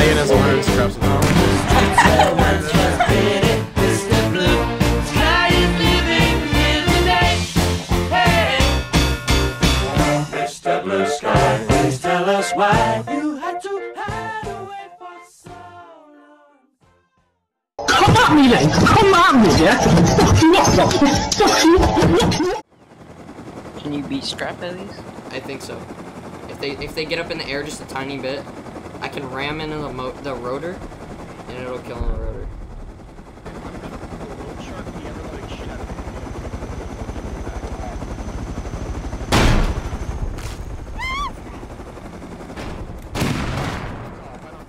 saying his words, Scraps. Mr. Blue Sky, please tell us why you had to hide away for so long. Come at me then! Come at me, yeah? Fuck you up, fuck you up! Can you beat Scrap at least? I think so. If they get up in the air just a tiny bit, I can ram into the rotor, and it'll kill the rotor.